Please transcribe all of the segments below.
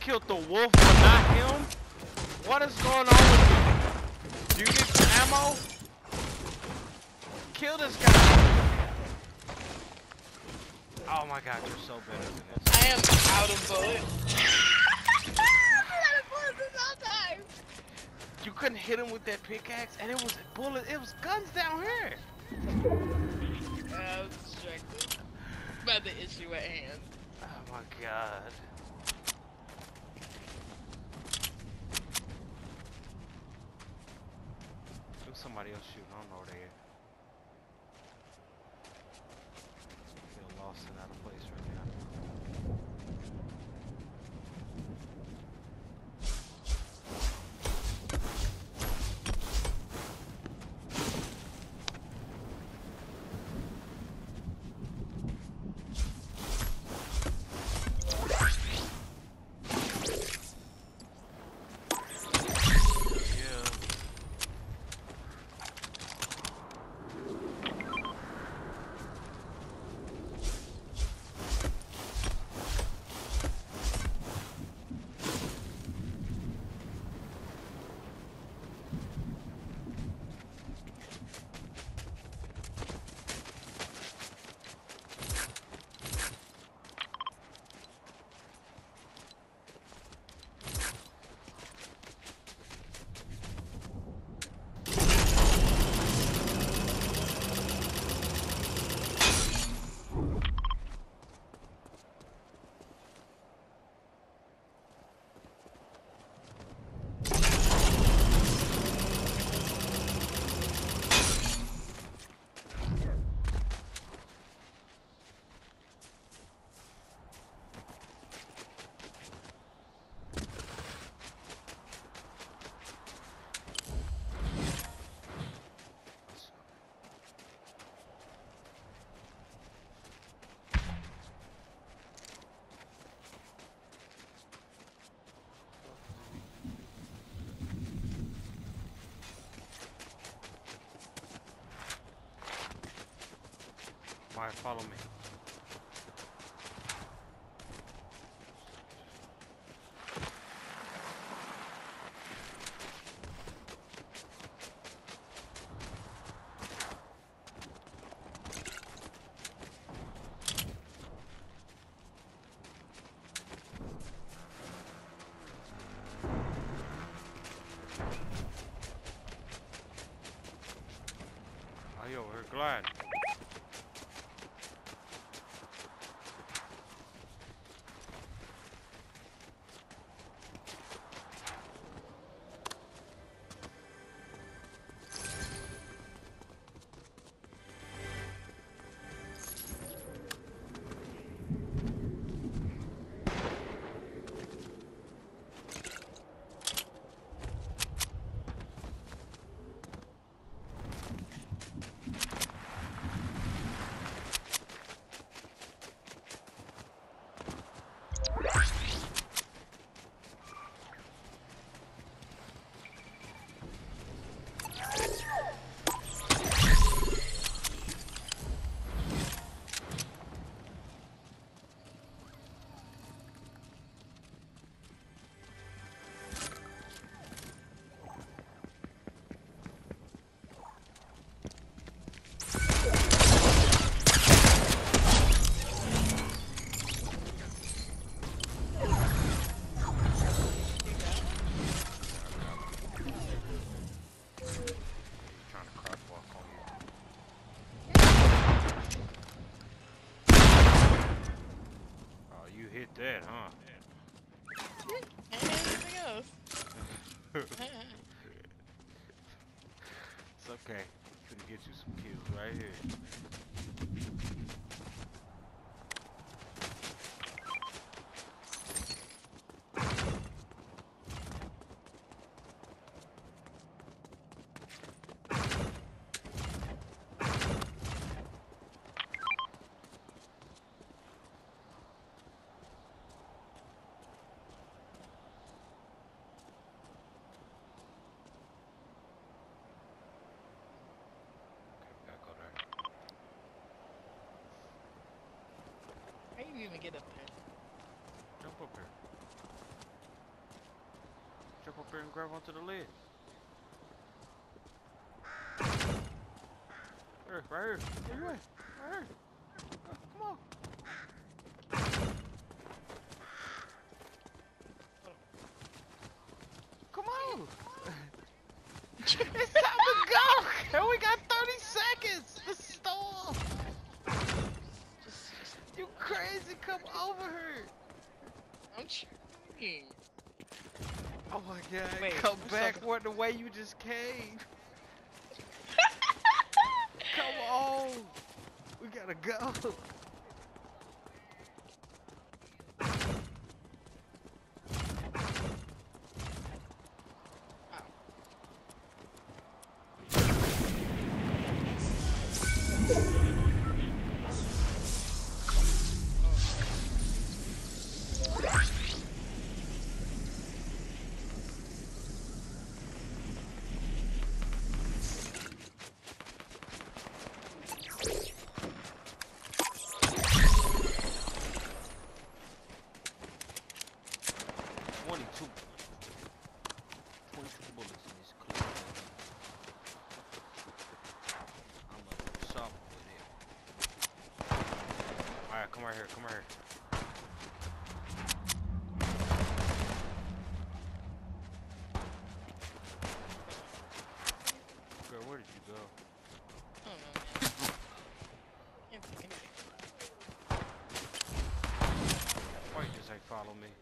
killed the wolf, but not him? What is going on with you? Do you need some ammo? Kill this guy. Oh my god, you're so better than this. I am out of bullets. You couldn't hit him with that pickaxe, and it was guns down here. I was distracted by the issue at hand. Oh my god. There's somebody else shooting. I don't know where they at. Feel lost and out of place right now. Alright, follow me. Oh, yo, we're glad. Hit that, huh? And anything else. It's okay. Gonna get you some kills right here. How do you even get up there? Jump up here. Jump up here and grab onto the lid. Here, right here. Where you at? Right here. Come on. Come on. It's time to go. And we got 30 seconds. The storm. You crazy? Come over here. I'm trying. Oh my god. Wait, Come what's back up? what the way you just came. Come on. We gotta go. Alright, come right here, come right here. Girl, where did you go? I don't know, man. Can't think anything. Why you just ain't follow me?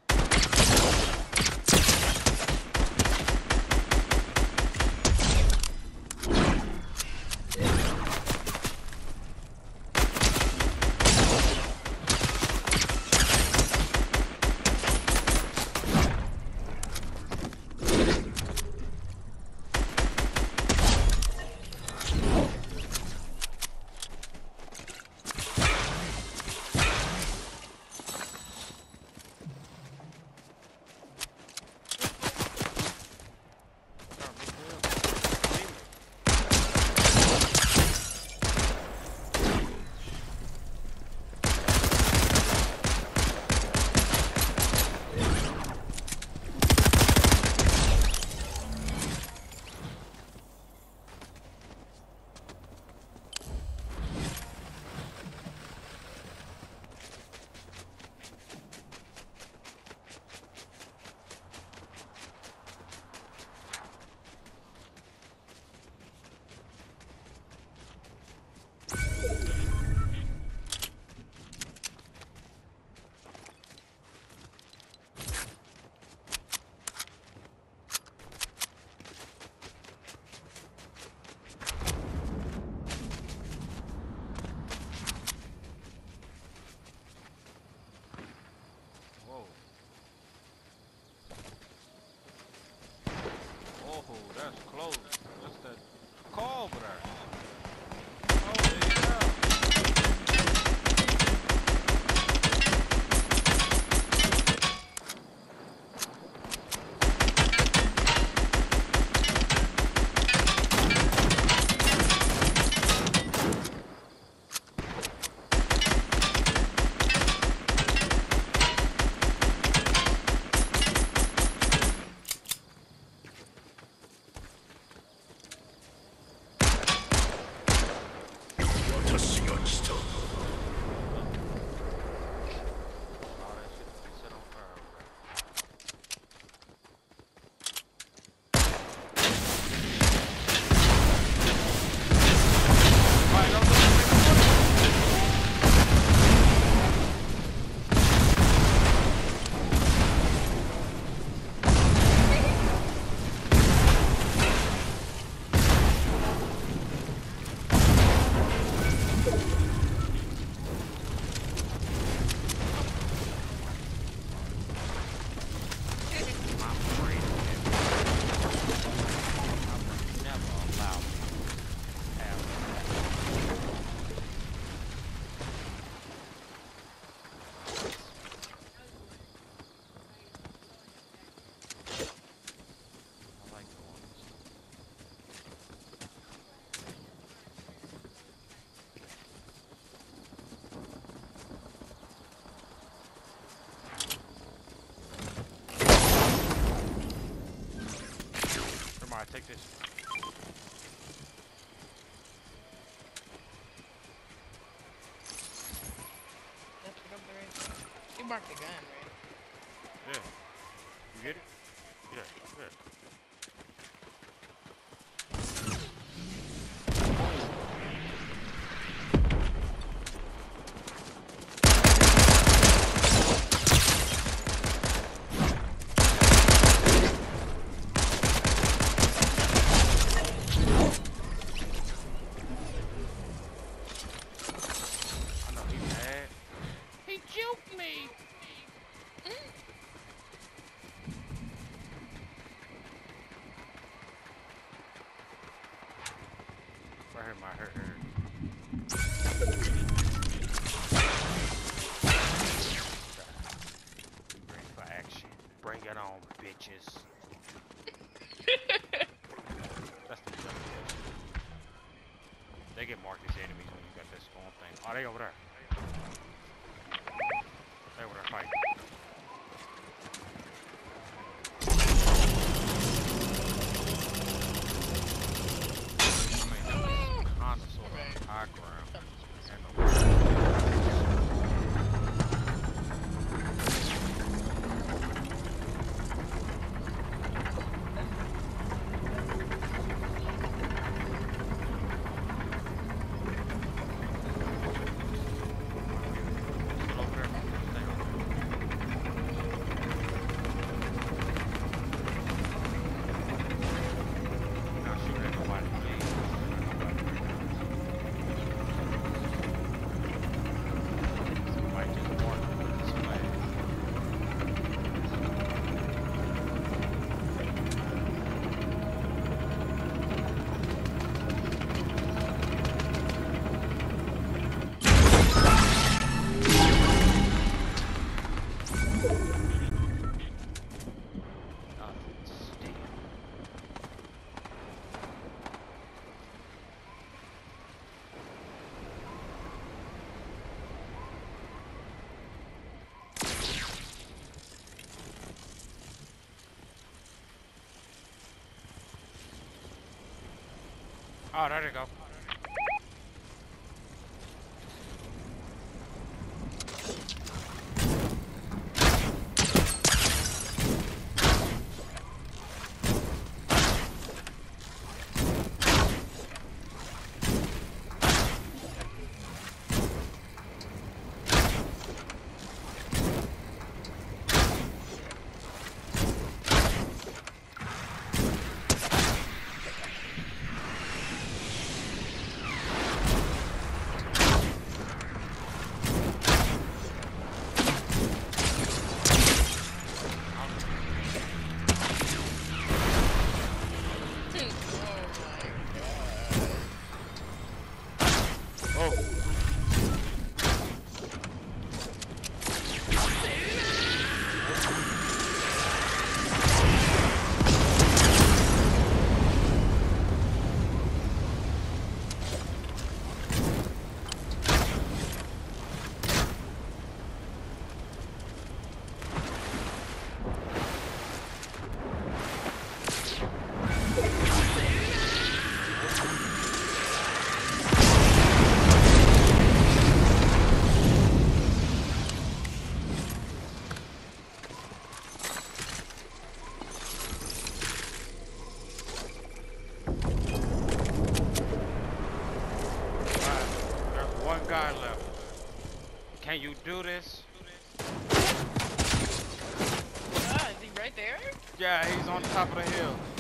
take this. That's what up there right there. You marked the gun, right? Yeah. You get it? Yeah, yeah. I know he's mad. He juked me! Right here, my hurt. Ready for action. Bring it on, bitches. That's the jump. They get marked as enemies when you got that storm thing. Oh, they over there. They over there fighting. I mean, that was kinda sort of high ground. And still over there. Stay over there. Not shooting at nobody, please. Somebody just walked with this flag. Nothing still. Oh, there they go. Oh. There's one guy left. Can you do this? Ah, is he right there? Yeah, he's on top of the hill.